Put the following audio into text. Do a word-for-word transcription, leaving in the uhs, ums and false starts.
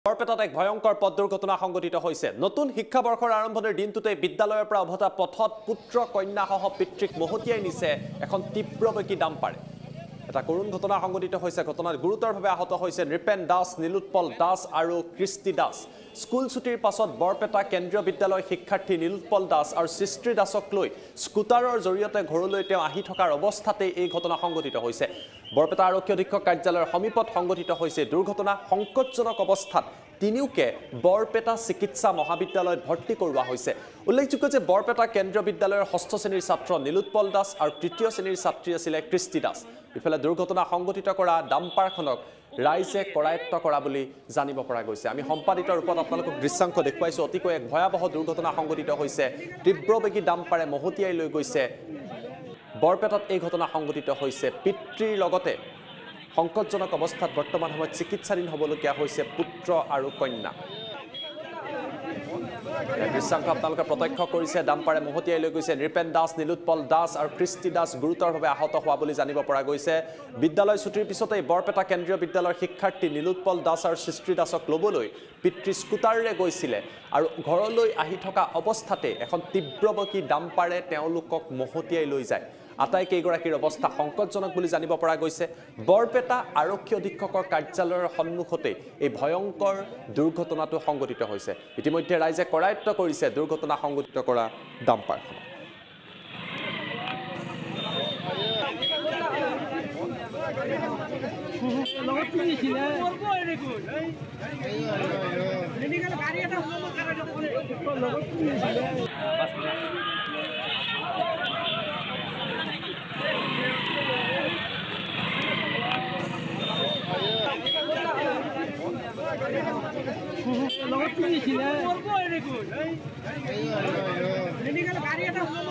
বৰপেটাত এক ভয়ংকৰ পথ দুৰ্ঘটনা সংঘটিত হৈছে নতুন শিক্ষাবৰ্ষৰ আৰম্ভণিৰ দিনটোতে বিদ্যালয়ৰ পৰা অভতা পথত পুত্ৰ কন্যাসহ পিতৃক মহতিয়াই নিছে এখন তীব্ৰবেগী ডাম্পাৰে এটা করুণ ঘটনা সংঘটিত হৈছে ঘটনাত গুৰুতৰভাৱে আহত হৈছে নৃপেন দাস নীলোৎপল দাস আৰু কৃষ্টি দাস স্কুল ছুটিৰ পাছত বৰপেটা কেন্দ্ৰীয় বিদ্যালয়ৰ শিক্ষাৰ্থী নীলোৎপল দাস আৰু সৃষ্টি দাসক লৈ স্কুটাৰৰ জৰিয়তে ঘৰলৈ তেওঁ আহি থকাৰ অৱস্থাতে এই ঘটনা সংঘটিত হৈছে বৰপেটা আৰক্ষী অধীক্ষক কাৰ্যালয়ৰ সমীপত সংঘটিত হৈছে দুৰ্ঘটনা সংকটজনক অৱস্থাত তিনিওকে বৰপেটা চিকিৎসা মহাবিদ্যালয়ত ভৰ্তি কৰোৱা হৈছে উল্লেখযোগ্য যে বৰপেটা কেন্দ্ৰীয় বিদ্যালয়ৰ ষষ্ঠ শ্ৰেণীৰ ছাত্ৰ নীলোৎপল দাস আৰু তৃতীয় শ্ৰেণীৰ ছাত্ৰী আছিল কৃষ্টি দাস ইফালে দুৰ্ঘটনা সংঘটিত কৰা ডাম্পাৰখনক ৰাইজে কৰায়ত্ব কৰা বুলি জানিব পৰা গৈছে আমি সম্পাদিত ৰূপত আপোনালোকক দৃশ্যাংশ দেখুৱাইছো অতিকৈ এক ভয়াবহ দুৰ্ঘটনা সংঘটিত হৈছে তীব্ৰবেগী ডাম্পাৰে মহতিয়াই লৈ গৈছে বৰপেটাত এই ঘটনা সংঘটিত হৈছে পিতৃৰ লগতে সংকটজনক অৱস্থাত বৰ্তমান সময়ত চিকিৎসাধীন হ'বলগীয়া হৈছে পুত্ৰ আৰু কন্যা দৃশ্যাংশ আপোনালোকে প্ৰত্যক্ষ কৰিছে ডাম্পাৰে মহতিয়াই লৈ গৈছে নৃপেন দাস নীলোৎপল দাস আৰু কৃষ্টি দাস গুৰুতৰভাৱে আহত হোৱা বুলি জানিব পৰা গৈছে বিদ্যালয় ছুটিৰ পিছতেই বৰপেটা কেন্দ্ৰীয় বিদ্যালয়ৰ শিক্ষাৰ্থী নীলোৎপল দাস আৰু সৃষ্টি দাসক ল'বলৈ পিতৃ স্কুটাৰেৰে গৈছিলে আৰু ঘৰলৈ আহি থকা অৱস্থাতে এখন তীব্ৰবেগী ডাম্পাৰে তেওঁলোকক মহতিয়াই লৈ যায় আটাইকেইগৰাকীৰ অৱস্থা সংকটজনক বুলি জানিব পৰা গৈছে বৰপেটা আৰক্ষী অধীক্ষকৰ কাৰ্যালয়ৰ সন্মুখতে এই ভয়ংকৰ দুৰ্ঘটনাটো সংঘটিত হৈছে ইতিমধ্যে ৰাইজে কৰায়ত্ব কৰিছে দুৰ্ঘটনা সংঘটিত কৰা ডাম্পাৰখন লগত কি দিছিলে